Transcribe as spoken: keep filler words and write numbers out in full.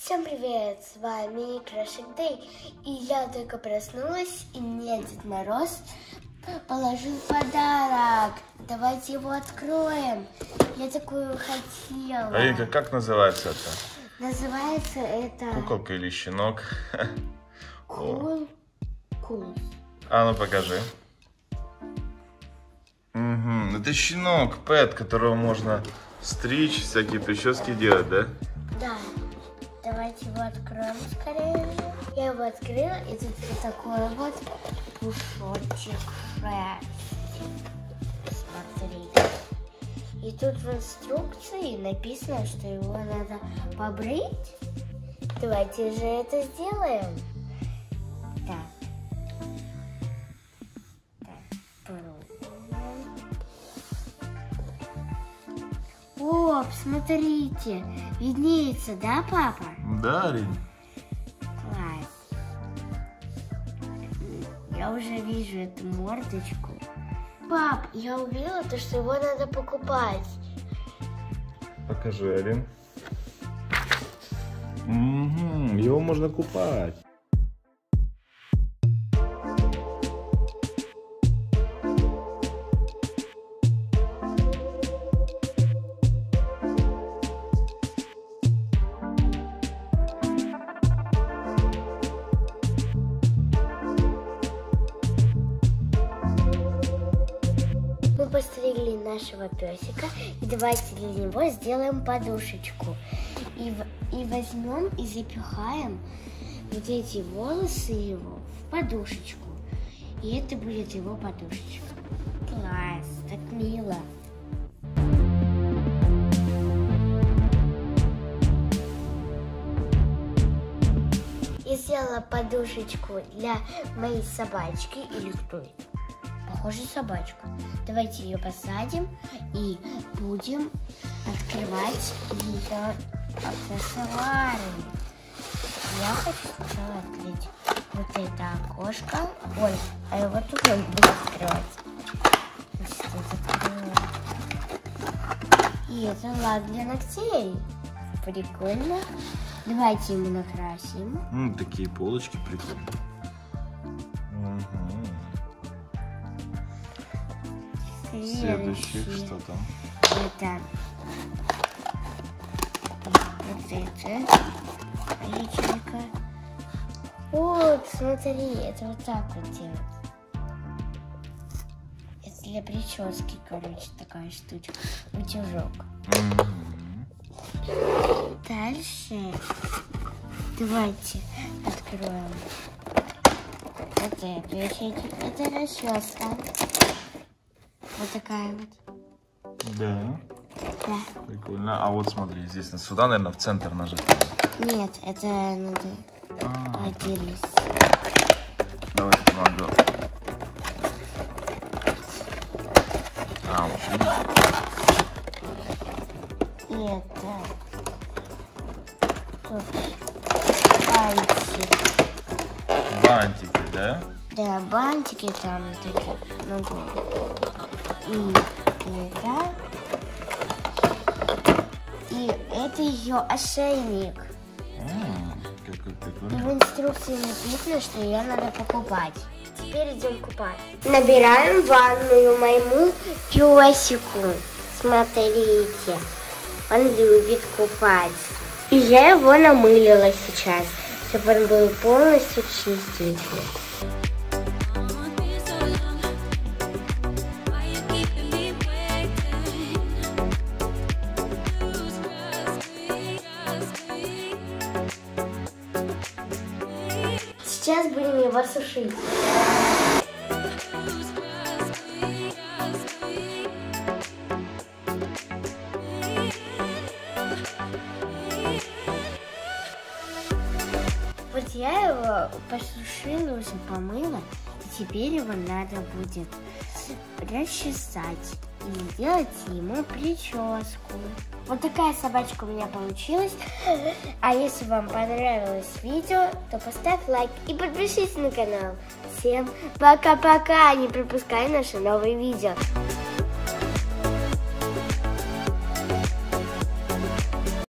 Всем привет, с вами Крошик Дэй. И я только проснулась, и мне Дед Мороз положил подарок. Давайте его откроем. Я такую хотела. Аринка, как называется это? Называется это... Куколка или щенок? Кул... Кул. А, ну покажи. Угу. Это щенок, пэт, которого можно стричь, всякие прически делать, да? Да. Давайте его откроем скорее. Я его открыла, и тут вот такой вот пушочек. Смотрите. И тут в инструкции написано, что его надо побрить. Давайте же это сделаем. Так. Так, пробуем. О, посмотрите, виднеется, да, папа? Да, Арин. Класс. Я уже вижу эту мордочку. Пап, я увидела то, что его надо покупать. Покажи, Арин. Угу, его можно купать. Мы постригли нашего песика, и давайте для него сделаем подушечку. И, и возьмем и запихаем вот эти волосы его в подушечку. И это будет его подушечка. Класс, так мило. Я сделала подушечку для моей собачки, или кто это? Похоже, собачка. Давайте ее посадим и будем открывать ее аксессуары. Я хочу сначала открыть вот это окошко. Ой, а его тут не буду открывать. И это лак для ногтей. Прикольно. Давайте ему накрасим. Ну, такие полочки прикольные. Следующий, что там? Это вот это личинка. Вот, смотри, это вот так вот делать. Это для прически, короче, такая штучка. Утюжок. Mm-hmm. Дальше давайте откроем. Вот эту ячейку. Это расческа. Вот такая вот. Да. Да. Прикольно. А вот смотри, здесь сюда, наверное, в центр нажать. Нет, это надо А, отделить. давай помогу. А, вот. И это тут бантик. Бантики, да? Да, бантики там такие. Ну, и это. И это ее ошейник. М, какой И прикольный. в инструкции написано, что ее надо покупать. Теперь идем купать. Набираем ванную моему песику. Смотрите, он любит купать. И я его намылила сейчас, чтобы он был полностью чистенький. Сейчас будем его сушить. Вот я его посушила, уже помыла, и теперь его надо будет расчесать и сделать ему прическу. Вот такая собачка у меня получилась. А если вам понравилось видео, то поставь лайк и подпишись на канал. Всем пока-пока! Не пропускай наши новые видео.